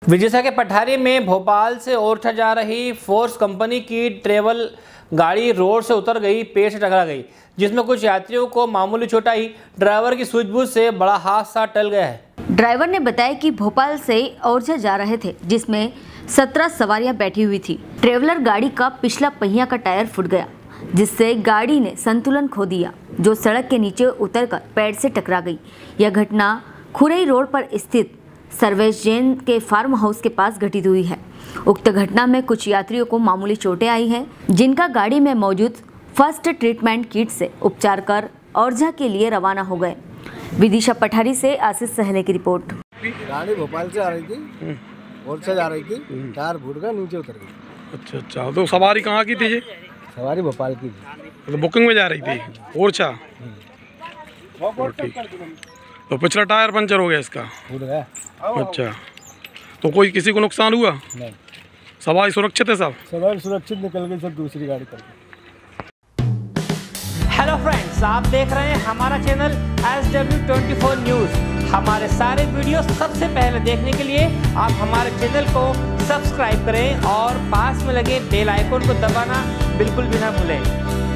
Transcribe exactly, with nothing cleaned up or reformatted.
विदिशा के पठारी में भोपाल से ओरछा जा रही फोर्स कंपनी की ट्रेवल गाड़ी रोड से उतर गई, पेड़ से टकरा गई, जिसमें कुछ यात्रियों को मामूली चोट आई। ड्राइवर की सूझबूझ से बड़ा हादसा टल गया है। ड्राइवर ने बताया कि भोपाल से ओरछा जा रहे थे, जिसमें सत्रह सवारियां बैठी हुई थी। ट्रेवलर गाड़ी का पिछला पहिया का टायर फूट गया, जिससे गाड़ी ने संतुलन खो दिया, जो सड़क के नीचे उतरकर पेड़ से टकरा गई। यह घटना खुरई रोड पर स्थित सर्वेश जैन के फार्म हाउस के पास घटित हुई है। उक्त घटना में कुछ यात्रियों को मामूली चोटें आई हैं, जिनका गाड़ी में मौजूद फर्स्ट ट्रीटमेंट किट से उपचार कर ओरछा के लिए रवाना हो गए। विदिशा पठारी से आशीष सहले की रिपोर्ट। गाड़ी भोपाल से आ रही थी, ओरछा जा रही थी, टायर फूट गया, नीचे उतर गई। अच्छा अच्छा, तो सवारी कहाँ की थी जी? सवारी भोपाल की थी। तो बुकिंग में जा रही थी ओरछा। ठीक, तो पिछला टायर पंचर हो गया इसका? फूट गया। अच्छा, तो कोई किसी को नुकसान हुआ? नहीं। सवारी सुरक्षित है सब? सवारी सुरक्षित निकल गई, सब दूसरी गाड़ी पर। हेलो फ्रेंड्स, आप देख रहे हैं हमारा channel S W twenty four news. हमारे सारे वीडियो सबसे पहले देखने के लिए आप हमारे चैनल को सब्सक्राइब करें और पास में लगे बेल आइकन को दबाना बिल्कुल भी ना भूलें।